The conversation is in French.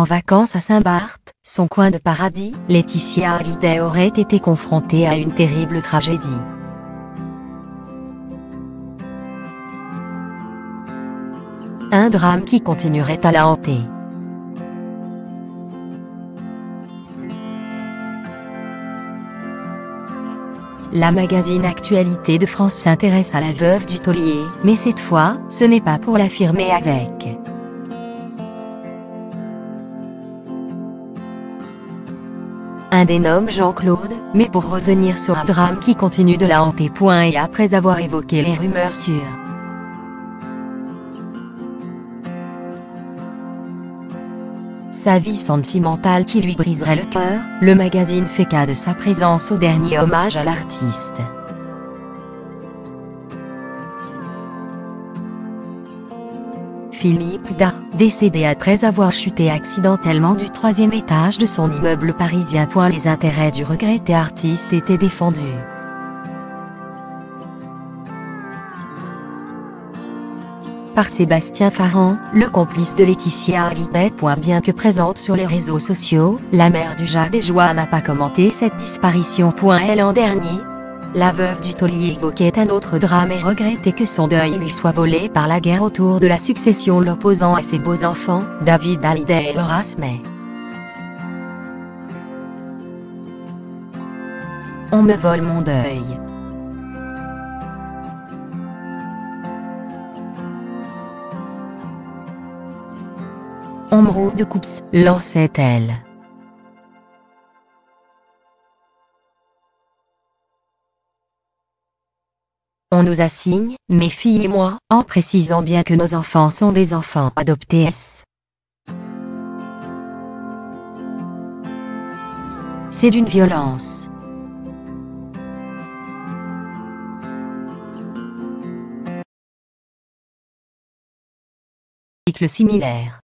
En vacances à Saint-Barth, son coin de paradis, Laetitia Hallyday aurait été confrontée à une terrible tragédie. Un drame qui continuerait à la hanter. La magazine Actualité de France s'intéresse à la veuve du taulier, mais cette fois, ce n'est pas pour l'affirmer avec un dénomme Jean-Claude, mais pour revenir sur un drame qui continue de la hanter. Et après avoir évoqué les rumeurs sur sa vie sentimentale qui lui briserait le cœur, le magazine fait cas de sa présence au dernier hommage à l'artiste. Philippe Zdar, décédé après avoir chuté accidentellement du 3e étage de son immeuble parisien. Les intérêts du regretté artiste étaient défendus par Sébastien Farran, le complice de Laetitia Hallyday. Bien que présente sur les réseaux sociaux, la mère du Jacques des Joies n'a pas commenté cette disparition. L'an dernier, la veuve du taulier évoquait un autre drame et regrettait que son deuil lui soit volé par la guerre autour de la succession l'opposant à ses beaux enfants, David Hallyday et Laura Smay. On me vole mon deuil. On me roule de coups, lançait-elle. On nous assigne, mes filles et moi, en précisant bien que nos enfants sont des enfants adoptés. C'est d'une violence. Article similaire.